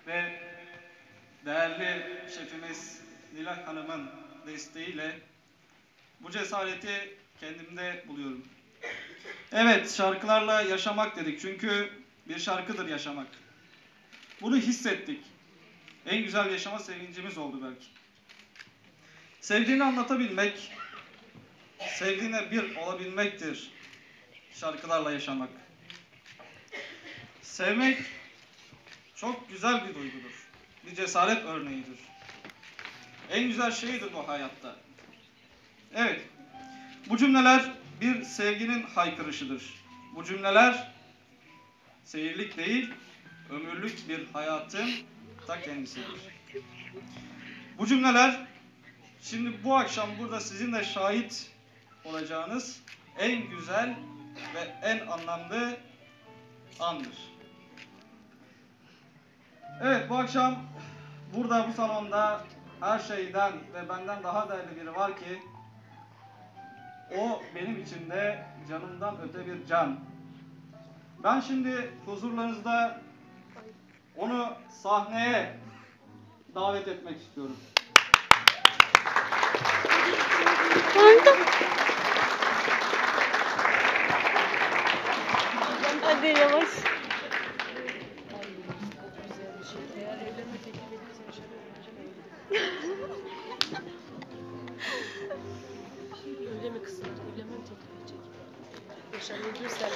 ve değerli şefimiz Nilay Hanım'ın desteğiyle bu cesareti kendimde buluyorum. Evet, şarkılarla yaşamak dedik çünkü bir şarkıdır yaşamak. Bunu hissettik. En güzel yaşama sevincimiz oldu belki. Sevdiğini anlatabilmek, sevdiğine bir olabilmektir şarkılarla yaşamak. Sevmek çok güzel bir duygudur. Bir cesaret örneğidir. En güzel şeydir bu hayatta. Evet, bu cümleler bir sevginin haykırışıdır. Bu cümleler seyirlik değil, ömürlük bir hayatın ta kendisidir. Bu cümleler şimdi bu akşam burada sizin de şahit olacağınız en güzel ve en anlamlı andır. Evet, bu akşam burada bu salonda her şeyden ve benden daha değerli biri var ki o benim için de canımdan öte bir can. Ben şimdi huzurlarınızda onu sahneye davet etmek istiyorum. Hadi yavaş. Öyle mi kızlar? Evlenme mi teklif edecek? Yaşar Gürsel.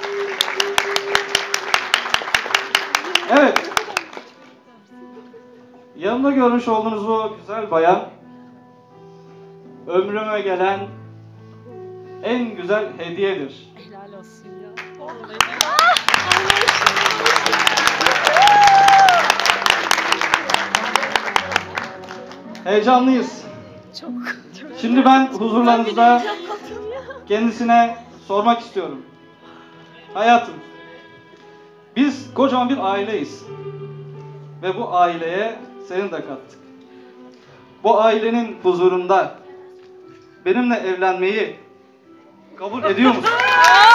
Evet. Yanımda görmüş olduğunuz bu güzel bayan ömrüme gelen en güzel hediyedir. Helal olsun ya. Heyecanlıyız. Çok. Şimdi ben huzurlarınızda kendisine sormak istiyorum. Hayatım, biz kocaman bir aileyiz. Ve bu aileye seni de kattık. Bu ailenin huzurunda benimle evlenmeyi kabul ediyor musun?